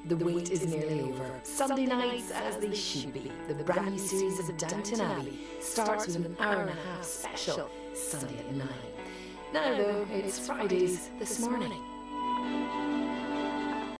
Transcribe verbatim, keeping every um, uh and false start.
The wait is nearly over. Sunday nights, as they should be. The brand new series of Downton Abbey starts with an hour and a half special Sunday at nine. Now though, it's Fridays this morning.